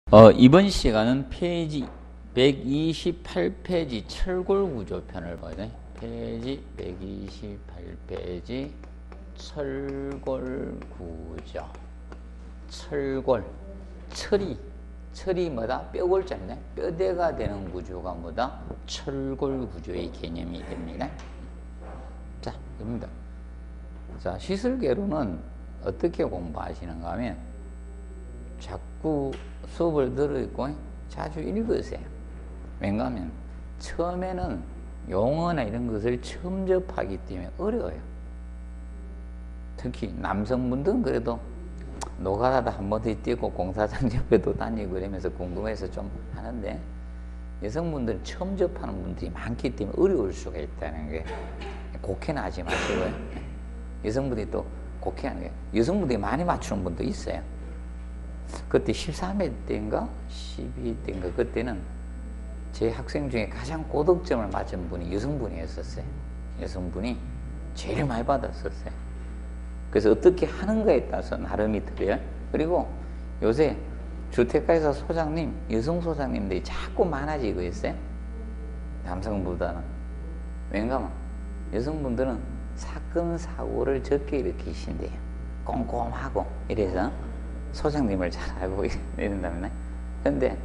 이번 시간은 페이지 128페이지 철골구조편을 봐야 돼. 페이지 128페이지 철골구조. 철골. 철이 뭐다? 뼈골자인데 뼈대가 되는 구조가 뭐다? 철골구조의 개념이 됩니다. 자, 입니다. 자, 시술계로는 어떻게 공부하시는가 하면 자꾸 수업을 들어있고 자주 읽으세요. 왜냐하면 처음에는 용어나 이런 것을 처음 접하기 때문에 어려워요. 특히 남성분들은 그래도 노가다도 한 번도 뛰고 공사장 옆에도 다니고 그러면서 궁금해서 좀 하는데, 여성분들은 처음 접하는 분들이 많기 때문에 어려울 수가 있다는 게, 곡해는 하지 마시고요. 여성분들이 또 곡해하는 게, 여성분들이 많이 맞추는 분도 있어요. 그때 13회 때인가 12때인가 그때는 제 학생 중에 가장 고득점을 맞은 분이 여성분이었었어요. 여성분이 제일 많이 받았었어요. 그래서 어떻게 하는가에 따라서 나름이 틀려요. 그리고 요새 주택가에서 소장님, 여성 소장님들이 자꾸 많아지고 있어요. 남성보다는. 왜냐하면 여성분들은 사건 사고를 적게 일으키신대요. 꼼꼼하고 이래서 소장님을 잘 알고 이런다면. 근데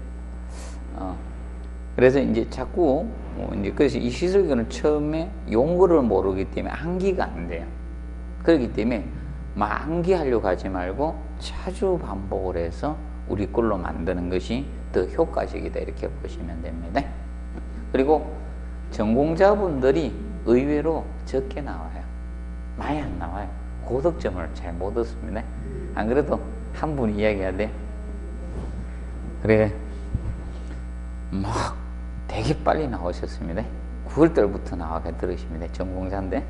그래서 이제 자꾸 이제 그래서 이 시술교는 처음에 용어를 모르기 때문에 암기가 안 돼요. 그렇기 때문에 막 암기하려고 하지 말고 자주 반복을 해서 우리 걸로 만드는 것이 더 효과적이다, 이렇게 보시면 됩니다. 그리고 전공자분들이 의외로 적게 나와요. 많이 안 나와요. 고득점을 잘 못 얻습니다. 안 그래도 한 분이 이야기하대. 그래, 뭐 되게 빨리 나오셨습니다. 9월달부터 나와가 들으십니다. 전공자인데,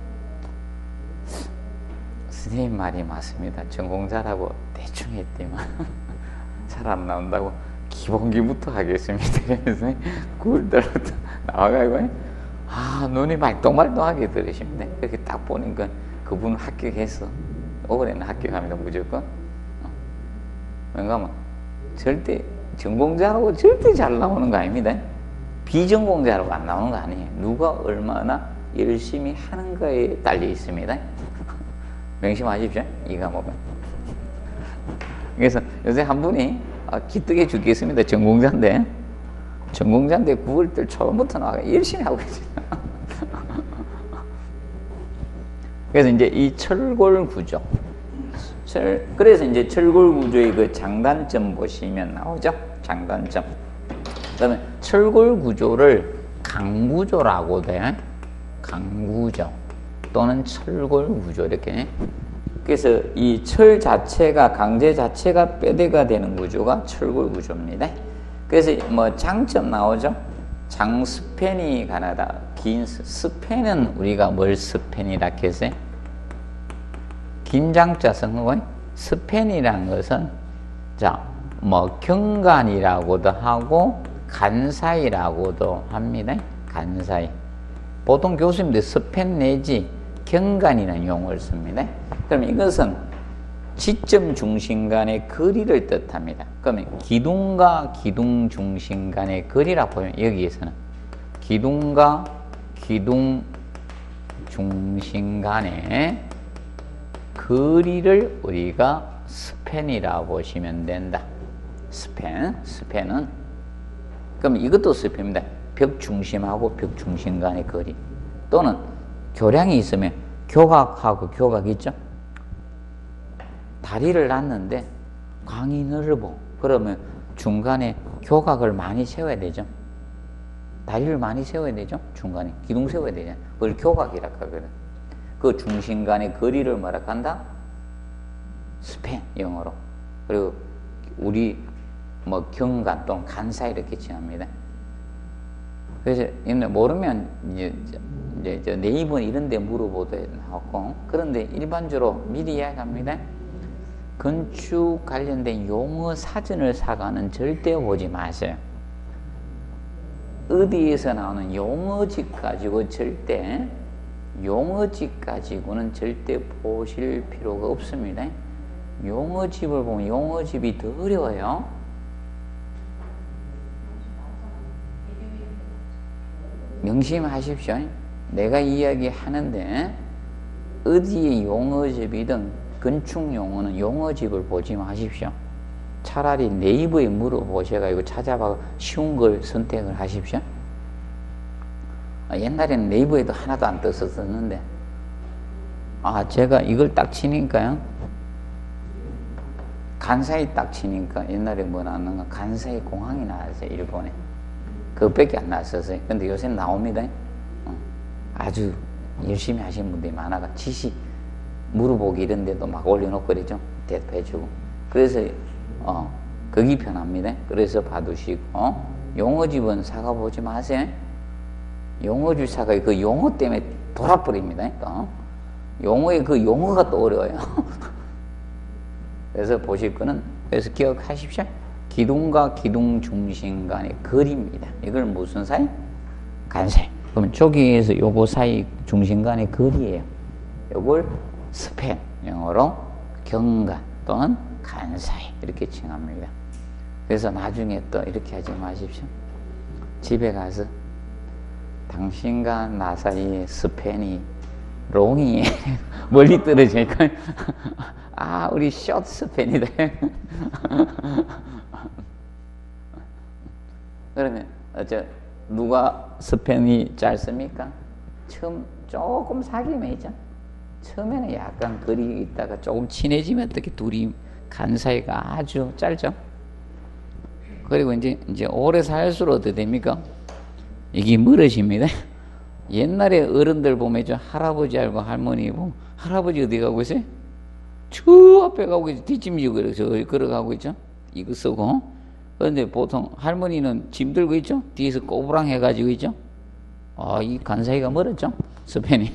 선생님 말이 맞습니다. 전공자라고 대충 했더만 잘 안 나온다고 기본기부터 하겠습니다. 그래서 9월달부터 나와가지고 눈이 말똥말똥하게 들으십니다. 그렇게 딱 보니까 그분 합격했어. 올해는 합격합니다, 무조건. 왜냐하면 절대 전공자라고 절대 잘 나오는 거 아닙니다. 비전공자라고 안 나오는 거 아니에요. 누가 얼마나 열심히 하는가에 달려 있습니다. 명심하십시오, 이 과목은. 그래서 요새 한 분이 기특해 죽겠습니다. 전공자인데 9월달 초부터 나와서 열심히 하고 있습니다. 그래서 이제 이 철골 구조, 그래서 이제 철골 구조의 그 장단점 보시면 나오죠. 장단점. 그다음에 철골 구조를 강구조라고도 해요. 강구조 또는 철골 구조, 이렇게. 그래서 이 철 자체가, 강제 자체가 뼈대가 되는 구조가 철골 구조입니다. 그래서 뭐 장점 나오죠. 장스팬이 가능하다. 긴 스팬은 우리가 뭘 스팬이라 했어요? 긴 장자 성어의 스팬이라는 것은, 자, 뭐 경간이라고도 하고 간사이라고도 합니다. 간사이. 보통 교수님들 스팬 내지 경간이라는 용어를 씁니다. 그럼 이것은 지점 중심 간의 거리를 뜻합니다. 그러면 기둥과 기둥 중심 간의 거리라고 보면, 여기에서는 기둥과 기둥 중심 간의 거리를 우리가 스팬이라고 보시면 된다. 스팬은, 그럼 이것도 스팬입니다. 벽 중심하고 벽 중심 간의 거리. 또는 교량이 있으면 교각하고 교각 있죠? 다리를 놨는데 광이 넓어. 그러면 중간에 교각을 많이 세워야 되죠. 다리를 많이 세워야 되죠. 중간에 기둥 세워야 되죠. 그걸 교각이라고 하거든. 그 중심 간의 거리를 뭐라 한다? 스팬, 영어로. 그리고 우리 뭐 경간 또는 간사 이렇게 칭합니다. 그래서 모르면 이제 네이버 이런 데 물어보도 나왔고, 그런데 일반적으로 미리 이야기합니다. 건축 관련된 용어 사전을 사가는 절대 보지 마세요. 어디에서 나오는 용어집 가지고는 절대 보실 필요가 없습니다. 용어집을 보면 용어집이 더 어려워요. 명심하십시오. 내가 이야기하는데 어디에 용어집이든 건축 용어는 용어집을 보지 마십시오. 차라리 네이버에 물어보셔가지고 찾아봐 쉬운 걸 선택을 하십시오. 옛날에는 네이버에도 하나도 안 떴었는데 제가 이걸 딱 치니까요, 간사이 딱 치니까 옛날에 뭐 나왔는가, 간사이 공항이 나왔어요. 일본에. 그것밖에 안 나왔었어요. 근데 요새 나옵니다. 아주 열심히 하시는 분들이 많아가 지시 물어보기 이런 데도 막 올려놓고 그러죠. 대답해주고. 그래서 거기 편합니다. 그래서 봐두시고 용어집은 사가보지 마세요. 용어집 사가 그 용어 때문에 돌아버립니다. 용어에 그 용어가 또 어려워요. 그래서 보실 거는, 그래서 기억하십시오. 기둥과 기둥 중심 간의 거리입니다. 이걸 무슨 사이? 간사이. 그러면 저기에서 요거 사이 중심 간의 거리예요. 요걸 스팬, 영어로 경간 또는 간사이 이렇게 칭합니다. 그래서 나중에 또 이렇게 하지 마십시오. 집에 가서 당신과 나 사이의 스팬이 롱이 멀리 떨어지니까 우리 숏 스팬이다. 그러면 누가 스팬이 짧습니까? 처음 조금 사귀면 있죠. 처음에는 약간 거리 있다가 조금 친해지면 어떻게 둘이 간 사이가 아주 짧죠. 그리고 이제 오래 살수록 어떻게 됩니까? 이게 멀어집니다. 옛날에 어른들 보면 할아버지 알고 할머니 보면 할아버지 어디 가고 있어요? 저 앞에 가고 있죠. 뒷짐지고 걸어가고 있죠. 이거 쓰고. 그런데 보통 할머니는 짐 들고 있죠. 뒤에서 꼬부랑 해가지고 있죠. 이 간사이가 멀었죠. 스팬이.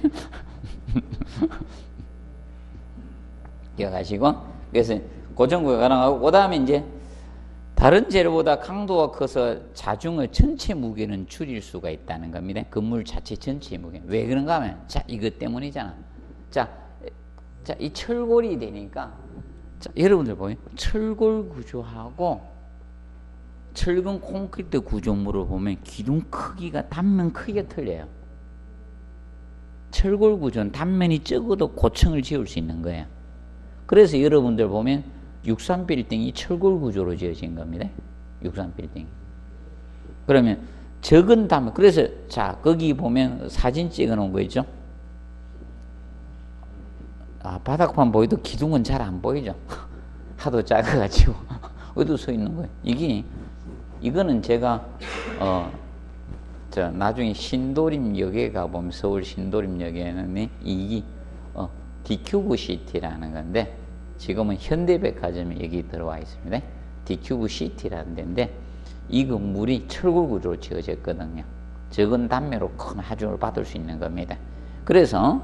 기억하시고. 그래서 고정구가 가능하고, 그 다음에 이제 다른 재료보다 강도가 커서 자중의 전체 무게는 줄일 수가 있다는 겁니다. 건물 자체 전체 무게. 왜 그런가 하면, 이것 때문이잖아. 이 철골이 되니까, 여러분들 보여요? 철골 구조하고 철근 콘크리트 구조물을 보면 기둥 크기가, 단면 크기가 틀려요. 철골 구조는 단면이 적어도 고층을 지을 수 있는 거예요. 그래서 여러분들 보면 63빌딩이 철골 구조로 지어진 겁니다. 63빌딩. 그러면 적은 단면, 그래서 거기 보면 사진 찍어 놓은 거 있죠? 바닥판 보여도 기둥은 잘 안 보이죠? 하도 작아가지고. 어디도 서 있는 거예요. 이거는 제가, 나중에 신도림역에 가보면, 서울 신도림역에는 디큐브 시티라는 건데, 지금은 현대백화점이 여기 들어와 있습니다. 디큐브 시티라는 데인데, 이 건물이 철골 구조로 지어졌거든요. 적은 단면으로 큰 하중을 받을 수 있는 겁니다. 그래서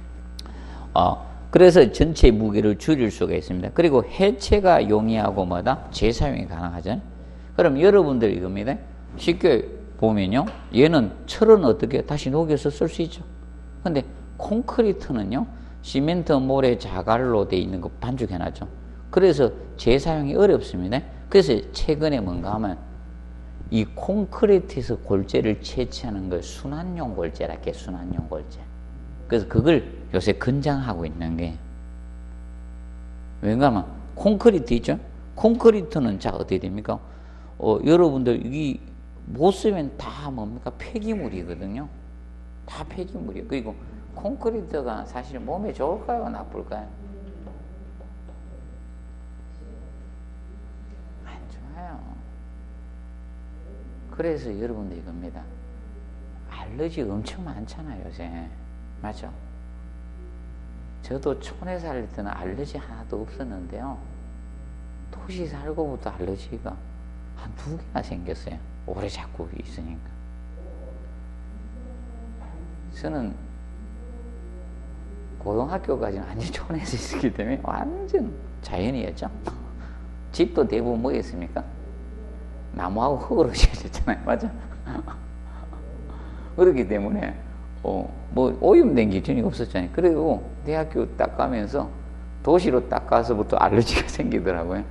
전체 무게를 줄일 수가 있습니다. 그리고 해체가 용이하고 재사용이 가능하죠. 그럼 여러분들 이겁니다. 쉽게 보면요, 얘는 철은 어떻게 다시 녹여서 쓸 수 있죠. 근데 콘크리트는요, 시멘트, 모래, 자갈로 돼 있는 거 반죽해놨죠. 그래서 재사용이 어렵습니다. 그래서 최근에 뭔가 하면 이 콘크리트에서 골재를 채취하는 걸 순환용 골재라 해. 순환용 골재. 그래서 그걸 요새 권장하고 있는 게, 왜냐 하면 콘크리트 있죠? 콘크리트는 어떻게 됩니까? 여러분들 이 못 쓰면 다 뭡니까? 폐기물이거든요. 다 폐기물이에요. 그리고 콘크리트가 사실 몸에 좋을까요? 나쁠까요? 안 좋아요. 그래서 여러분들 이겁니다. 알러지 엄청 많잖아요, 요새. 맞죠? 저도 촌에 살 때는 알러지 하나도 없었는데요. 도시 살고부터 알러지가 한 2개나 생겼어요. 오래 자꾸 있으니까. 저는 고등학교까지는 완전 촌에서 있었기 때문에 완전 자연이었죠. 집도 대부분 뭐였습니까? 나무하고 흙으로 지어졌잖아요. 맞아? 그렇기 때문에 오염된 게 전혀 없었잖아요. 그리고 대학교 딱 가면서 도시로 딱 가서부터 알러지가 생기더라고요.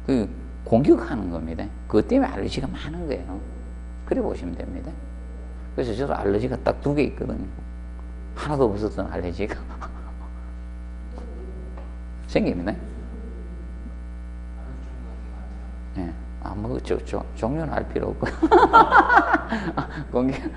공격하는 겁니다. 그것 때문에 알러지가 많은 거예요. 그래 보시면 됩니다. 그래서 저도 알러지가 딱 2개 있거든요. 하나도 없었던 알러지가 생깁니다. 예. 뭐, 종류는 알 필요 없고. 공개.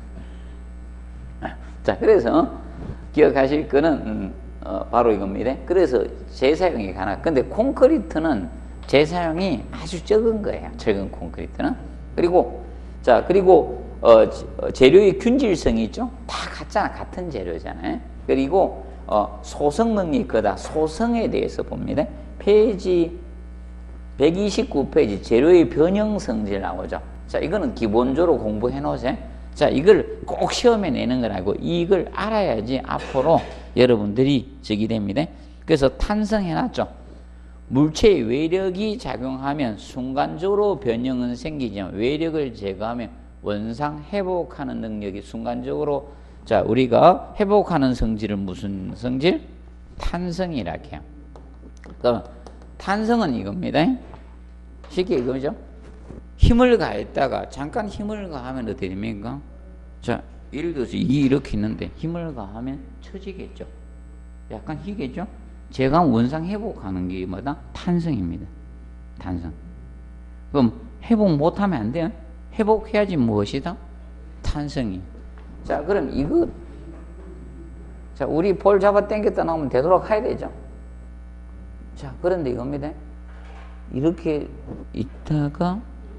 자, 그래서 기억하실 거는, 바로 이겁니다. 그래서 재사용이 가능. 근데 콘크리트는 재사용이 아주 적은 거예요. 적은 콘크리트는. 그리고, 자, 그리고, 재료의 균질성이 있죠? 다 같잖아. 같은 재료잖아요. 그리고, 소성 능력이 거다. 소성에 대해서 봅니다. 페이지 129페이지 재료의 변형 성질 나오죠. 자, 이거는 기본적으로 공부해 놓으세요. 자, 이걸 꼭 시험에 내는 건 아니고 이걸 알아야지 앞으로 여러분들이 적이 됩니다. 그래서 탄성해 놨죠. 물체의 외력이 작용하면 순간적으로 변형은 생기지만 외력을 제거하면 원상 회복하는 능력이 순간적으로, 자, 우리가 회복하는 성질은 무슨 성질? 탄성이라 해요. 그럼 탄성은 이겁니다. 쉽게 이거죠. 힘을 가했다가 잠깐 힘을 가하면 어떻게 됩니까? 자, 예를 들어서 이렇게 있는데 힘을 가하면 처지겠죠. 약간 희겠죠. 제가 원상 회복하는 게 뭐다? 탄성입니다. 탄성. 그럼 회복 못하면 안 돼요. 회복해야지 무엇이다? 탄성이. 자, 그럼 이거, 자, 우리 볼 잡아 당겼다 나오면 되돌아가야 되죠. 자, 그런데 이겁니다. 이렇게 있다가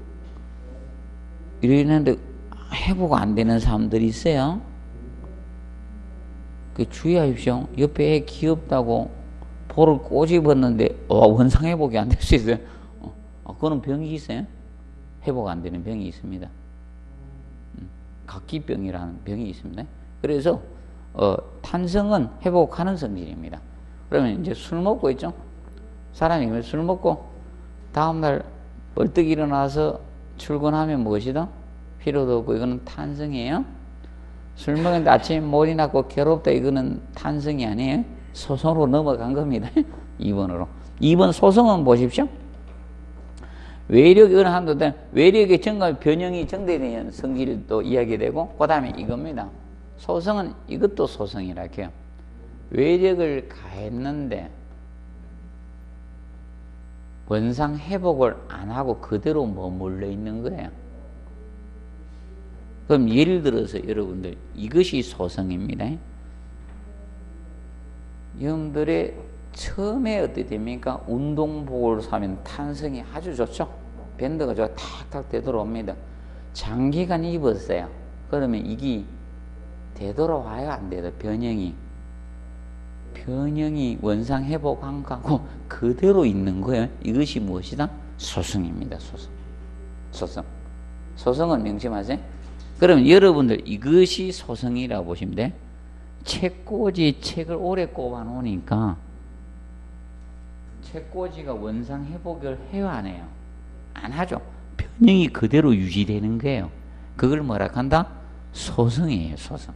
이러는데 회복 안 되는 사람들이 있어요. 그 주의하십시오. 옆에 애 귀엽다고 볼을 꼬집었는데 원상 회복이 안 될 수 있어요. 그거는 병이 있어요. 회복 안 되는 병이 있습니다. 각기병이라는 병이 있습니다. 그래서 탄성은 회복하는 성질입니다. 그러면 이제 술 먹고 있죠. 사람이 술 먹고 다음날 벌떡 일어나서 출근하면 무엇이다? 피로도 없고 이거는 탄성이에요. 술 먹는데 아침에 못 일어나고 괴롭다 이거는 탄성이 아니에요. 소성으로 넘어간 겁니다. 2번으로. 2번 소성은 보십시오. 외력이 어느 한도 되면 외력의 증가 변형이 정대되는 성질도 이야기되고 그 다음에 이겁니다. 소성은 이것도 소성이라 해요. 외력을 가했는데 원상 회복을 안 하고 그대로 머물러 있는 거예요. 그럼 예를 들어서 여러분들 이것이 소성입니다. 여러분들의 처음에 어떻게 됩니까? 운동복을 사면 탄성이 아주 좋죠. 밴드가 좋아 탁탁 되돌아옵니다. 장기간 입었어요. 그러면 이게 되돌아와요? 안 돼요? 변형이 원상 회복한 거하고 그대로 있는 거예요. 이것이 무엇이다? 소성입니다. 소성은 명심하세요. 그러면 여러분들 이것이 소성이라고 보시면 돼. 책꽂이 책을 오래 꼽아 놓으니까 책꽂이가 원상 회복을 해요, 안 해요? 안 하죠. 변형이 그대로 유지되는 거예요. 그걸 뭐라 한다? 소성이에요, 소성.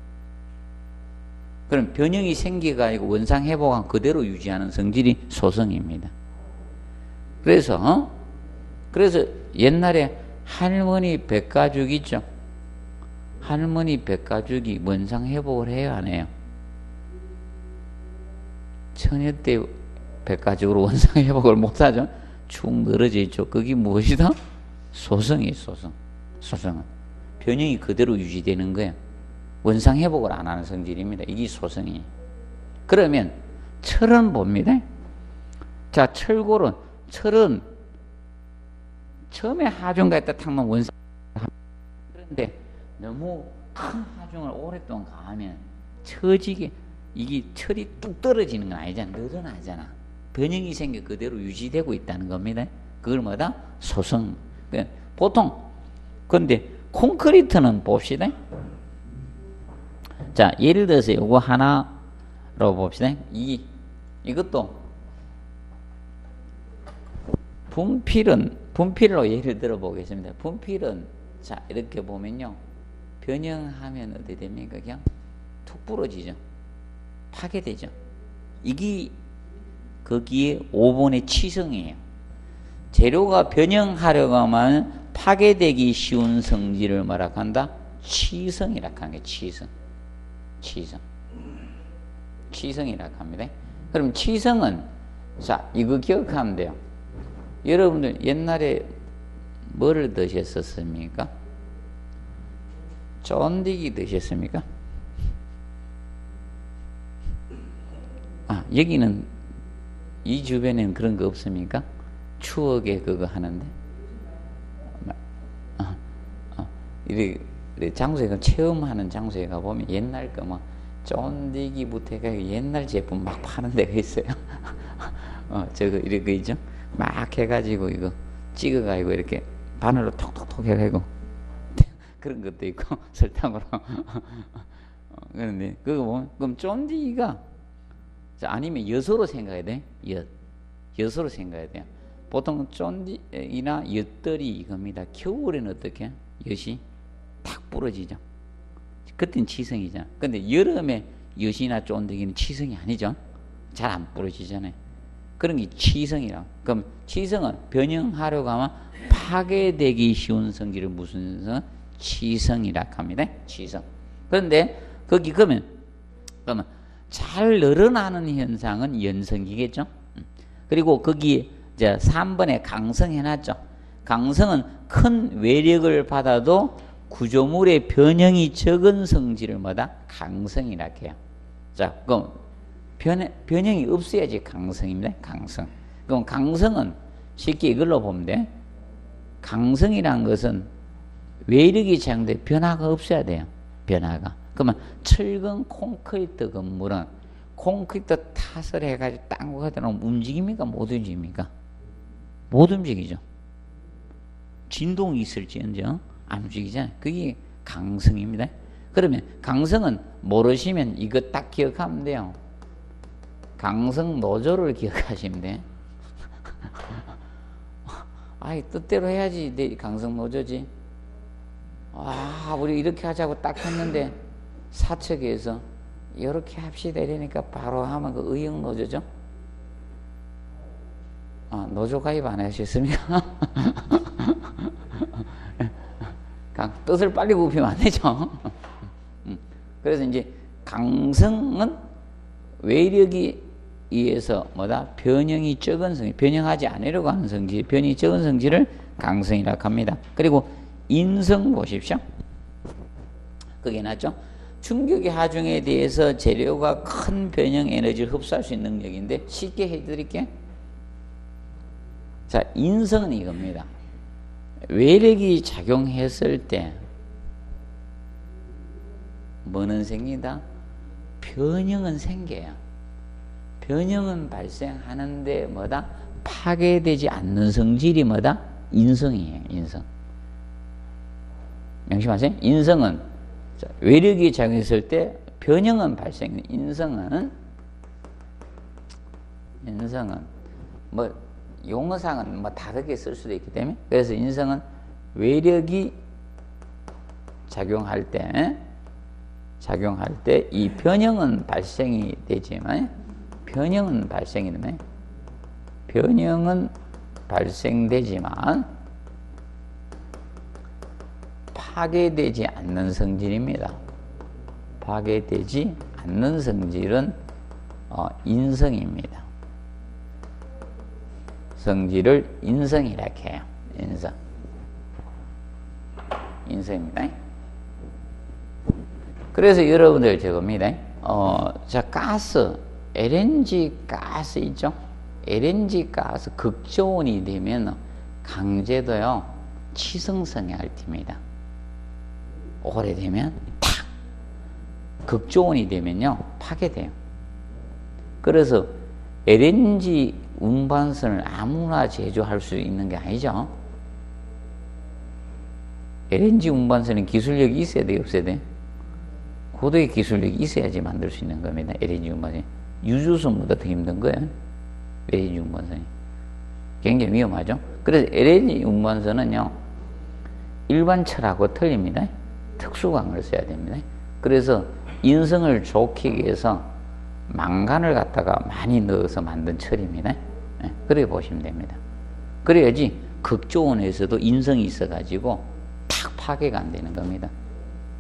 그럼 변형이 생기가지고 원상 회복한 그대로 유지하는 성질이 소성입니다. 그래서 옛날에 할머니 백가죽 있죠? 할머니 백가죽이 원상 회복을 해요, 안 해요? 처녀 때 백가죽으로 원상 회복을 못 하죠? 축 늘어져 있죠. 그게 무엇이다? 소성이에요, 소성. 소성은. 변형이 그대로 유지되는 거예요. 원상 회복을 안 하는 성질입니다. 이게 소성이에요. 그러면 철은 봅니다. 자, 철골은, 철은 처음에 하중가 했다 탁면 원상. 그런데 너무 큰 하중을 오랫동안 가하면 처지게 이게 철이 뚝 떨어지는 건 아니잖아. 늘어나잖아. 변형이 생겨 그대로 유지되고 있다는 겁니다. 그걸 뭐다? 소성. 보통 근데 콘크리트는 봅시다. 자, 예를 들어서 요거 하나로 봅시다. 이것도 분필로 예를 들어 보겠습니다. 분필은 자, 이렇게 보면요. 변형하면 어떻게 됩니까? 그냥 툭 부러지죠. 파괴되죠. 이게 거기에 5번의 치성이에요. 재료가 변형하려고 하면 파괴되기 쉬운 성질을 뭐라 한다? 치성이라 하는 게 치성이라 합니다. 그럼 치성은, 자, 이거 기억하면 돼요. 여러분들 옛날에 뭐를 드셨었습니까? 쫀디기 드셨습니까? 여기는 이 주변에는 그런 거 없습니까? 추억에 그거 하는데 이렇게 장소에 체험하는 장소에 가보면 옛날 거 뭐 쫀디기부터 해가 옛날 제품 막 파는 데가 있어요. 저거 이렇게 있죠? 막 해가지고 이거 찍어가지고 이렇게 바늘로 톡톡톡 해가지고 그런 것도 있고 설탕으로. 그런데 그거 보면 그럼 쫀디기가, 아니면 엿으로 생각해야 돼. 엿으로 생각해야 돼요. 보통 쫀디나 엿들이 이겁니다. 겨울에는 어떻게? 엿이 탁 부러지죠. 그때는 치성이잖아. 근데 여름에 엿이나 쫀디기는 치성이 아니죠. 잘 안 부러지잖아요. 그런 게 치성이라. 그럼 치성은 변형하려고 하면 파괴되기 쉬운 성질을 무슨 성? 치성이라 합니다. 치성. 그런데 거기 그러면 잘 늘어나는 현상은 연성이겠죠. 그리고 거기 이제 3번에 강성 해놨죠. 강성은 큰 외력을 받아도 구조물의 변형이 적은 성질을 뭐다? 강성이라 해요. 자, 그럼 변형이 없어야지 강성입니다. 강성. 그럼 강성은 쉽게 이걸로 보면 돼. 강성이란 것은 외력이 작용돼 변화가 없어야 돼요. 변화가. 그러면 철근 콘크리트 건물은 콘크리트 탓을 해가지고 땅고 하다 놓으면 움직입니까? 못 움직입니까? 못 움직이죠. 진동이 있을지언정 안 움직이잖아요. 그게 강성입니다. 그러면 강성은 모르시면 이거 딱 기억하면 돼요. 강성 노조를 기억하시면 돼. 아이, 뜻대로 해야지 내 강성 노조지. 우리 이렇게 하자고 딱 했는데 사측에서 이렇게 합시다 이러니까 바로 하면 그 의형 노조죠. 노조 가입 안 하셨습니까? 뜻을 빨리 굽히면 안 되죠. 그래서 이제 강성은 외력이 의해서 뭐다? 변형이 적은 성질, 변형하지 않으려고 하는 성질, 변형이 적은 성질을 강성이라고 합니다. 그리고 인성 보십시오. 그게 낫죠? 충격의 하중에 대해서 재료가 큰 변형 에너지를 흡수할 수 있는 능력인데 쉽게 해드릴게요. 자, 인성은 이겁니다. 외력이 작용했을 때 뭐는 생긴다? 변형은 생겨요. 변형은 발생하는데 뭐다? 파괴되지 않는 성질이 뭐다? 인성이에요. 인성. 명심하세요. 인성은 외력이 작용했을 때 변형은 발생. 인성은 뭐 용어상은 뭐 다르게 쓸 수도 있기 때문에, 그래서 인성은 외력이 작용할 때 이 변형은 발생이 되지만 변형은 발생되지만 파괴되지 않는 성질입니다. 파괴되지 않는 성질은 인성입니다. 성질을 인성이라 해요. 인성입니다. 그래서 여러분들 저겁니다. 자, 가스, LNG 가스 있죠? LNG 가스 극저온이 되면 강제도요 치성성에 앓습니다. 오래되면 탁 극저온이 되면요 파괴돼요. 그래서 LNG 운반선을 아무나 제조할 수 있는 게 아니죠. LNG 운반선은 기술력이 있어야 돼요, 없어야 돼요? 고도의 기술력이 있어야지 만들 수 있는 겁니다. LNG 운반선이 유조선보다 더 힘든 거예요. LNG 운반선이 굉장히 위험하죠. 그래서 LNG 운반선은요 일반 철하고 틀립니다. 특수광을 써야 됩니다. 그래서 인성을 좋게 위해서 망간을 갖다가 많이 넣어서 만든 철입니다. 그렇게 보시면 됩니다. 그래야지 극조온에서도 인성이 있어가지고 탁 파괴가 안 되는 겁니다.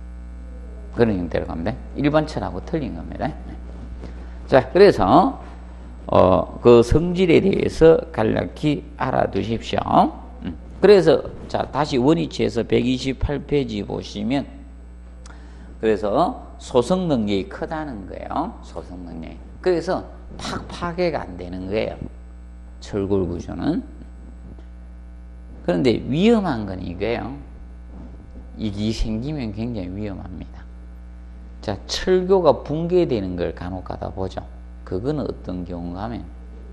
그런 형태로 갑니다. 일반 철하고 틀린 겁니다. 자, 그래서 그 성질에 대해서 간략히 알아두십시오. 그래서 자, 다시 원위치에서 128페이지 보시면, 그래서 소성 능력이 크다는 거예요. 소성 능력이. 그래서 파괴가 안 되는 거예요. 철골 구조는. 그런데 위험한 건 이거예요. 이게 생기면 굉장히 위험합니다. 자, 철교가 붕괴되는 걸 간혹 가다 보죠. 그거는 어떤 경우가 하면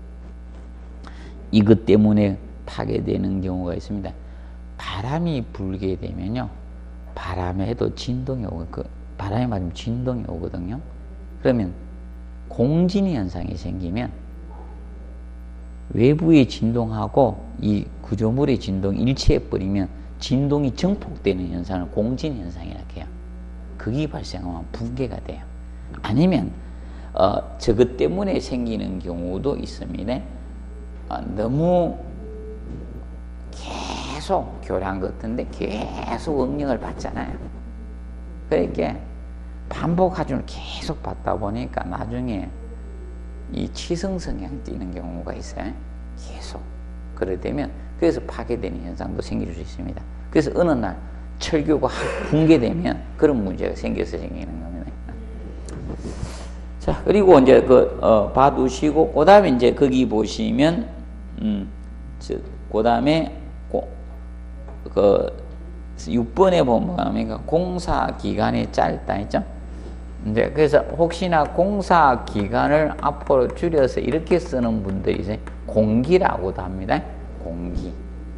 이것 때문에 파괴되는 경우가 있습니다. 바람이 불게 되면요, 바람에도 진동이 오고, 바람이 맞으면 진동이 오거든요. 그러면 공진 현상이 생기면 외부의 진동하고 이 구조물의 진동이 일치해버리면 진동이 증폭되는 현상을 공진 현상이라고 해요. 그게 발생하면 붕괴가 돼요. 아니면 저것 때문에 생기는 경우도 있습니다. 너무 계속 교량 같은데 계속 응용을 받잖아요. 그러니까 반복하중을 계속 받다 보니까 나중에 이 치성 성향이 띄는 경우가 있어요. 계속. 그래 되면 그래서 파괴되는 현상도 생길 수 있습니다. 그래서 어느 날 철교가 붕괴되면 그런 문제가 생겨서 생기는 겁니다. 자, 그리고 이제 봐두시고, 그 다음에 이제 거기 보시면, 그 다음에, 6번에 보면, 공사 기간이 짧다 했죠? 이제 그래서 혹시나 공사 기간을 앞으로 줄여서 이렇게 쓰는 분들이 있어요. 공기라고도 합니다. 공기.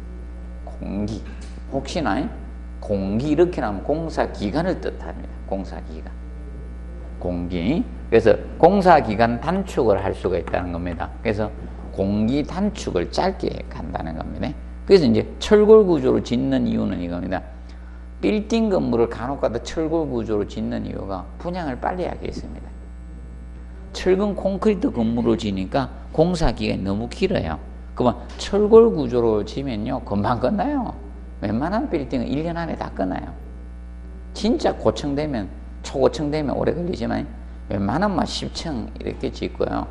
혹시나, 공기 이렇게 나오면 공사 기간을 뜻합니다. 공사 기간. 공기. 그래서 공사 기간 단축을 할 수가 있다는 겁니다. 그래서 공기 단축을 짧게 간다는 겁니다. 그래서 이제 철골 구조로 짓는 이유는 이겁니다. 빌딩 건물을 간혹가다 철골 구조로 짓는 이유가 분양을 빨리 하게 있습니다. 철근 콘크리트 건물을 지니까 공사 기간이 너무 길어요. 그러면 철골 구조로 지면요, 금방 끝나요. 웬만한 빌딩은 1년 안에 다 끝나요. 진짜 고층되면, 초고층되면 오래 걸리지만, 웬만하면 10층 이렇게 짓고요.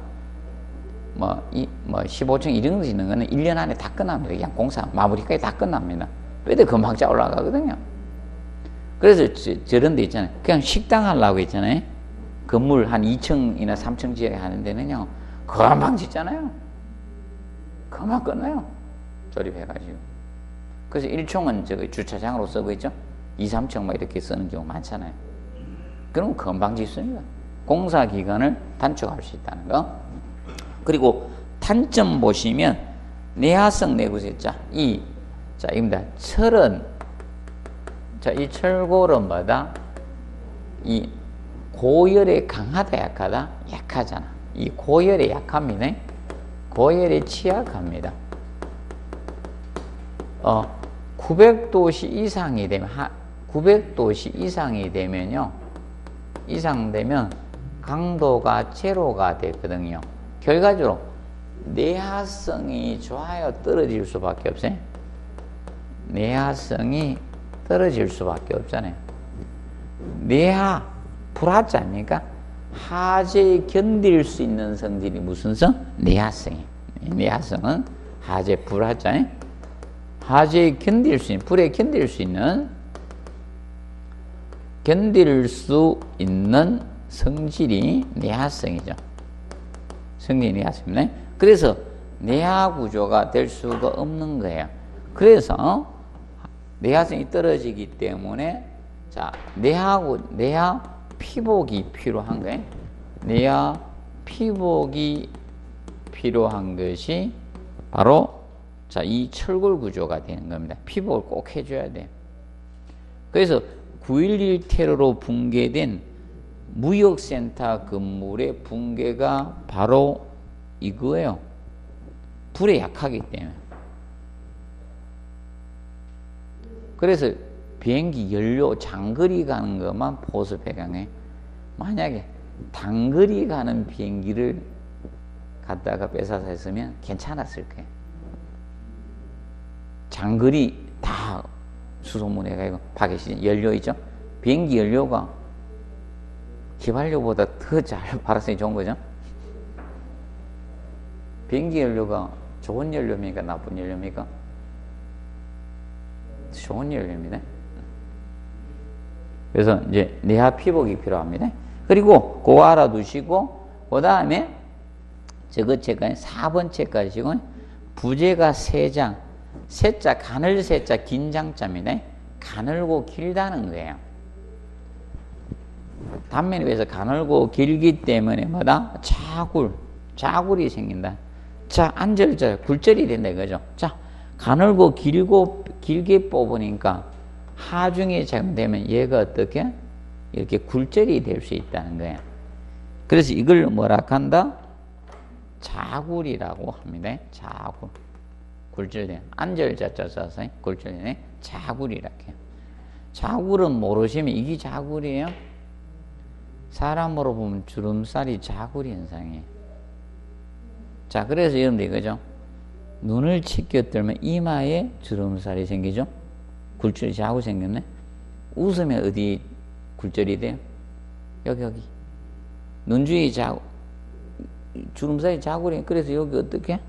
15층 이런 거 짓는 거는 1년 안에 다 끝납니다. 그냥 공사, 마무리까지 다 끝납니다. 왜들 금방 짜 올라가거든요. 그래서 저런 데 있잖아요. 그냥 식당 하려고 있잖아요. 건물 한 2층이나 3층 지어야 하는 데는요, 금방 짓잖아요. 금방 끝나요. 조립해가지고. 그래서 1층은 저기 주차장으로 쓰고 있죠. 2, 3층 막 이렇게 쓰는 경우 많잖아요. 그럼 금방 짓습니다. 공사 기간을 단축할 수 있다는 거. 그리고 단점 보시면 내화성 내구재자. 이겁니다. 철은, 자, 이 철골은 뭐다? 이 고열에 강하다, 약하다? 약하잖아. 이 고열에 약합니다. 고열에 취약합니다. 900도씨 이상이 되면, 900도씨 이상이 되면요, 이상되면 강도가 제로가 되거든요. 결과적으로 내화성이 좋아요, 떨어질 수밖에 없어요. 내화성이 떨어질 수밖에 없잖아요. 내화, 불하자 아닙니까? 하재에 견딜 수 있는 성질이 무슨 성? 내화성이에요. 내화성은 하재, 불하자. 하재에 견딜 수 있는, 불에 견딜 수 있는 성질이 내화성이죠. 성질이 내화성입니다. 그래서 내화 구조가 될 수가 없는 거예요. 그래서 내화성이 떨어지기 때문에, 자, 내화 피복이 필요한 거예요. 내화 피복이 필요한 것이 바로, 자, 이 철골 구조가 되는 겁니다. 피복을 꼭 해줘야 돼요. 그래서 9.11 테러로 붕괴된 무역센터 건물의 붕괴가 바로 이거예요. 불에 약하기 때문에. 그래서 비행기 연료 장거리 가는 것만 보습해 강해. 만약에 단거리 가는 비행기를 갖다가 뺏어서 했으면 괜찮았을 거예요. 장거리 다 수소문에 가고 파괴시 연료 있죠. 비행기 연료가 휘발유보다 더 잘 발화성이 좋은 거죠. 비행기 연료가 좋은 연료입니까? 나쁜 연료입니까? 좋은 연료입니다. 그래서 이제 내화 피복이 필요합니다. 그리고 그거 알아두시고 그 다음에 저거 책까지 4번 책까지고 부제가 3장 세자 가늘 세자 긴장자입니다. 가늘고 길다는 거예요. 단면에 비해서 가늘고 길기 때문에 뭐다? 자굴이 생긴다. 자, 안절자 굴절이 된다 이거죠. 자, 가늘고 길게 뽑으니까 하중이 작용되면 얘가 어떻게? 이렇게 굴절이 될 수 있다는 거예요. 그래서 이걸 뭐라 한다? 자굴이라고 합니다. 자굴. 굴절된 안절자자 써서 굴절된 자굴이라고 해요. 자굴은 모르시면 이게 자굴이에요. 사람으로 보면 주름살이 자굴 현상이에요. 자, 그래서 여러분들 이거죠. 눈을 치켜뜨면 이마에 주름살이 생기죠. 굴절이 자고 생겼네. 웃으면 어디 굴절이 돼요? 여기. 눈 주위 주름살이 자굴이. 그래서 여기 어떻게?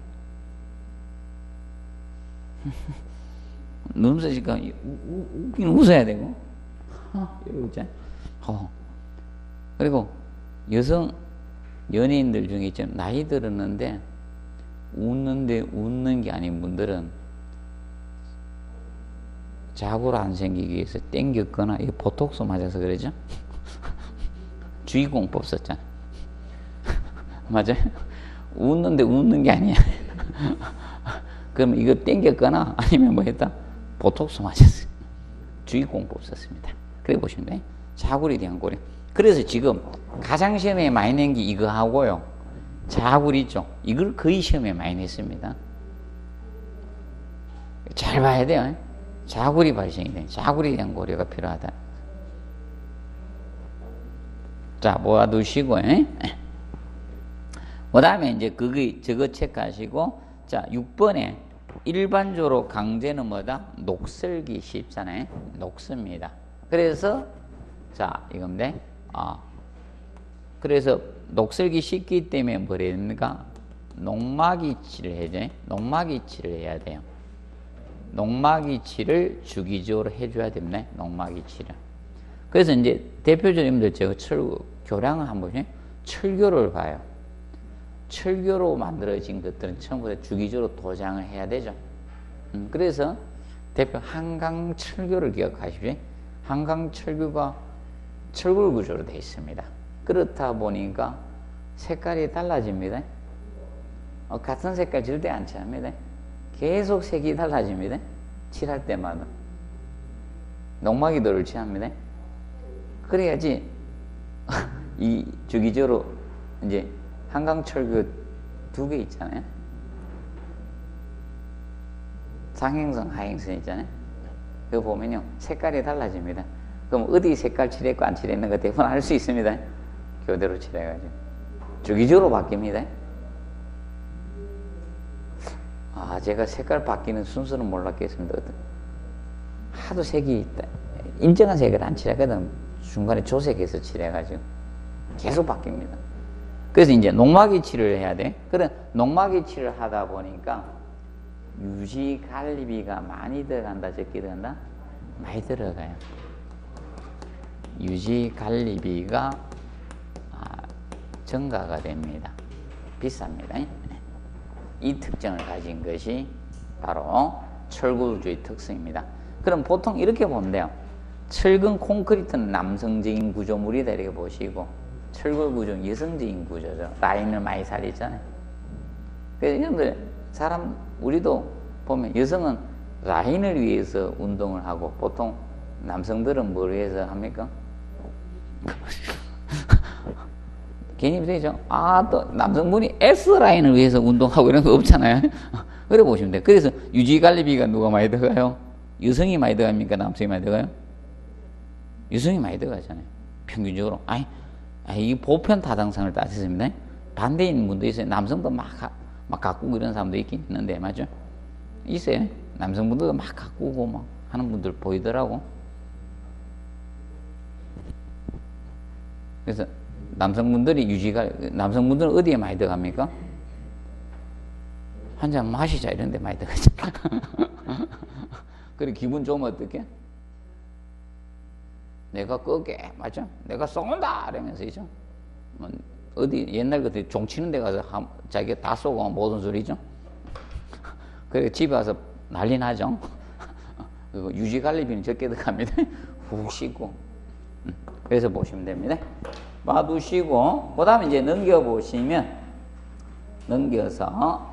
눈 쓰니까 웃긴 웃어야 되고. 여기 있잖아. 그리고 여성 연예인들 중에 있잖아요. 나이 들었는데 웃는데 웃는 게 아닌 분들은 자굴 안 생기기 위해서 땡겼거나 이거 보톡스 맞아서 그러죠. 주의공법 썼잖아. 맞아요? 웃는데 웃는 게 아니야. 그럼 이거 땡겼거나 아니면 뭐 했다? 보톡스 맞았어요. 주의공법 썼습니다. 그래 보시면 돼요. 자굴에 대한 고려. 그래서 지금 가장 시험에 많이 낸 게 이거 하고요. 자굴 있죠. 이걸 거의 시험에 많이 냈습니다. 잘 봐야 돼요. 자굴이 발생이 돼. 자굴에 대한 고려가 필요하다. 자, 모아두시고, 그 다음에 이제 저거 체크하시고, 자, 6번에 일반적으로 강제는 뭐다? 녹슬기 쉽잖아요. 녹습니다. 그래서, 자, 이건데, 그래서 녹슬기 쉽기 때문에 뭐라 해야 됩니까? 녹막이치를 해야죠. 녹막이치를 해야 돼요. 녹막이치를 주기적으로 해줘야 됩니다. 녹막이치를. 그래서 이제 대표적인 분들 제가 교량을 한번 보시면 철교를 봐요. 철교로 만들어진 것들은 처음부터 주기적으로 도장을 해야 되죠. 그래서 대표 한강철교를 기억하십시오. 한강철교가 철골 구조로 되어 있습니다. 그렇다 보니까 색깔이 달라집니다. 같은 색깔 절대 안 칠합니다. 계속 색이 달라집니다. 칠할 때마다 녹막이도를 칠합니다. 그래야지 이 주기적으로 이제 한강철교 2개 있잖아요. 상행선, 하행선 있잖아요. 그거 보면요 색깔이 달라집니다. 그럼 어디 색깔 칠했고 안 칠했는가 대부분 알 수 있습니다. 교대로 칠해가지고 주기적으로 바뀝니다. 제가 색깔 바뀌는 순서는 몰랐겠습니다. 하도 색이 있다. 인정한 색을 안 칠하거든. 중간에 조색해서 칠해가지고 계속 바뀝니다. 그래서 이제 녹막이 칠을 해야 돼. 그래 녹막이 칠을 하다 보니까 유지 갈리비가 많이 들어간다, 적게 들어간다? 많이 들어가요. 유지 갈리비가 증가가 됩니다. 비쌉니다. 이 특징을 가진 것이 바로 철골주의 특성입니다. 그럼 보통 이렇게 보면 돼요. 철근 콘크리트는 남성적인 구조물이다 이렇게 보시고 철골 구조는 여성적인 구조죠. 라인을 많이 살리잖아요. 그래서 여러분들 우리도 보면 여성은 라인을 위해서 운동을 하고 보통 남성들은 뭘 위해서 합니까? 개념이 되죠? 또 남성분이 S라인을 위해서 운동하고 이런 거 없잖아요. 그래 보시면 돼요. 그래서 유지갈리비가 누가 많이 들어가요? 여성이 많이 들어갑니까? 남성이 많이 들어가요? 여성이 많이 들어가잖아요. 평균적으로. 이 보편 타당성을 따졌습니다. 반대인 분도 있어요. 남성도 막 가꾸고 이런 사람도 있긴 있는데, 맞죠? 있어요. 남성분들도 막 가꾸고 막 하는 분들 보이더라고. 그래서 남성분들은 어디에 많이 들어갑니까? 한 잔 마시자 이런 데 많이 들어가잖아. 그래 기분 좋으면 어떡해? 내가 끄게 맞죠? 내가 쏜다 이러면서 있죠. 뭐 어디 옛날 같은 종 치는 데 가서 자기가 다 쏘고 모든 소리죠. 그래 집에 와서 난리 나죠. 그리고 유지갈비는 적게 들어갑니다. 훅 씻고. 그래서 보시면 됩니다. 봐두시고 그 다음에 이제 넘겨보시면 넘겨서